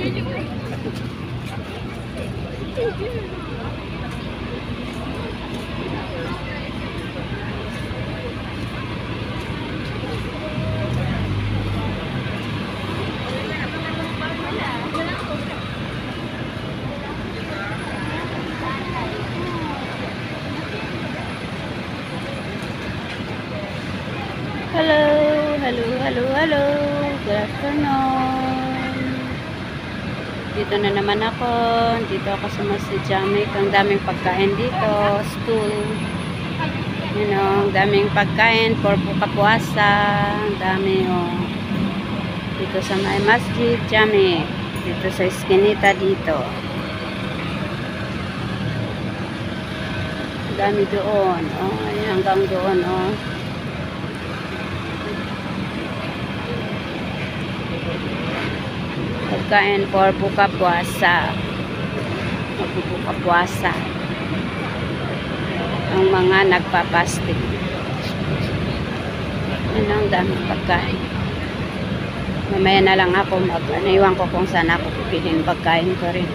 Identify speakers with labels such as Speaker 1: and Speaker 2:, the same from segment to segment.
Speaker 1: Hello. Good afternoon. Dito na naman ako. Dito ako sa Masjid Jamek. Ang daming pagkain dito. Stool. You know, ang daming pagkain for buka-puasa. Ang dami, oh. Dito sa may Masjid Jamek. Dito sa Eskinita dito. Ang dami doon. Oh, ayan, hanggang doon, oh. Pagkain for buka puasa. Magbubuka puasa ang mga nagpapasting. Yan ang daming pagkain. Mamaya na lang ako iwan ko kung saan ako pipilin pagkain ko rin.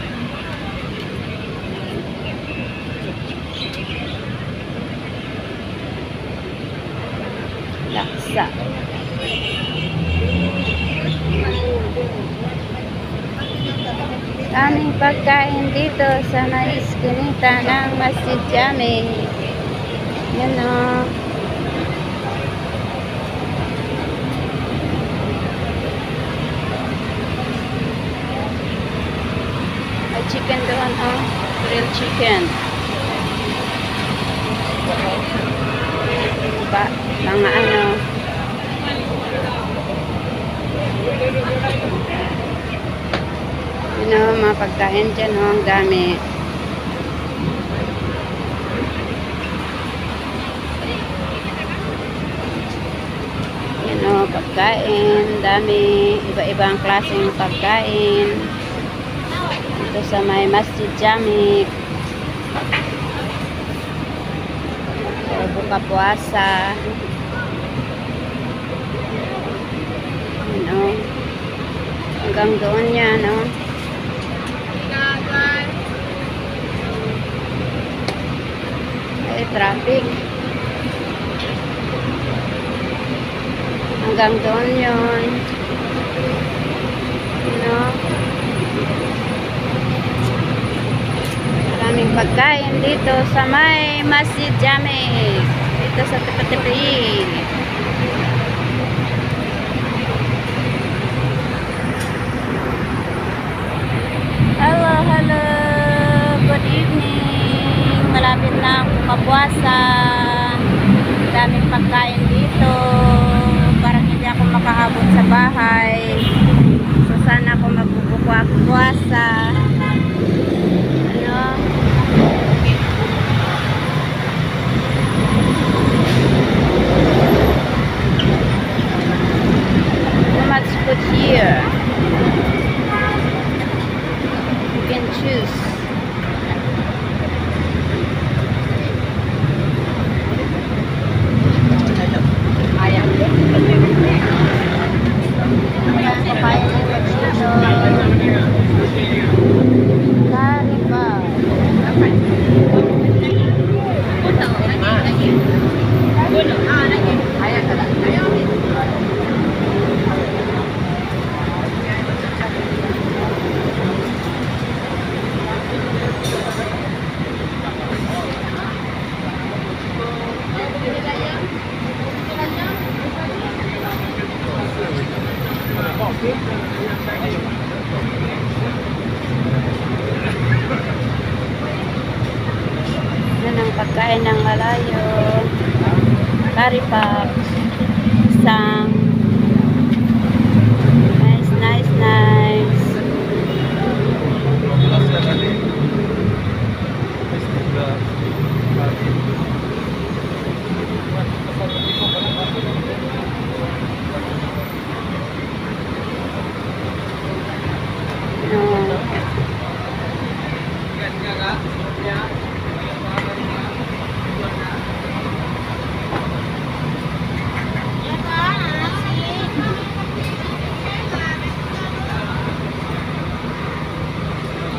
Speaker 1: Laksa. Daming pagkain dito sa may Eskinita ng Masjid Jamek. Yan o. May chicken doon o. Grilled chicken. Diba? Mga ano. Mga pagkain dyan, oh, ang dami. Yan, oh, pagkain, dami, iba-ibang klaseng pagkain. Ito sa may Masjid Jamek. So, buka puasa. Yan, oh. Hanggang doon yan, oh. Traffic hanggang doon yun, maraming pagkain dito sa may Masjid Jamek dito sa tepi-tepi. Hello, good evening. Malapit na ang buka-puasa. Daming pagkain dito. Parang hindi ako makaabot sa bahay. So sana ako magbubuka-puasa. Ano? So much food here. You can choose. Yan ang pagkain ng malayo. Curry pop. Isang. Nice.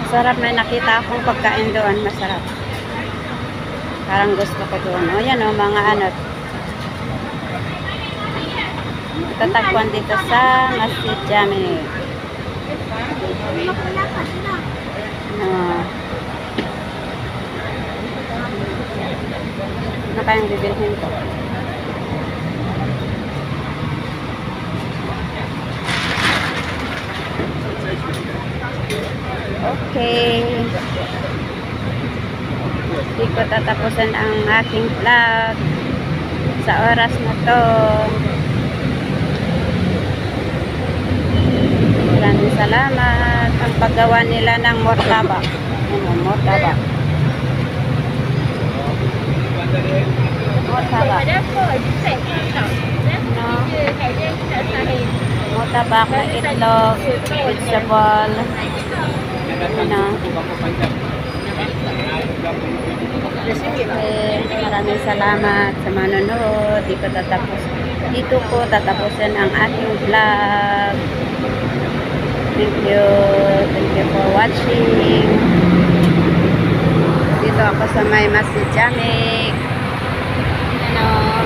Speaker 1: Masarap, may nakita akong pagkain doon. Masarap. Parang gusto ko doon. O yan o, mga ano. Tatagpuan dito sa Masjid Jami. Ano kayang bibilhin ko? Okay. Hindi ko tatapusin ang aking vlog sa oras na to. Maraming salamat. Ang paggawa nila ng mortaba. Mortaba. Mortaba. Mortaba ng itlog, vegetable. Maraming salamat sa manonood. Dito ko tatapusin ang aking vlog. Thank you for watching. Dito ako sa may Masjid Jami.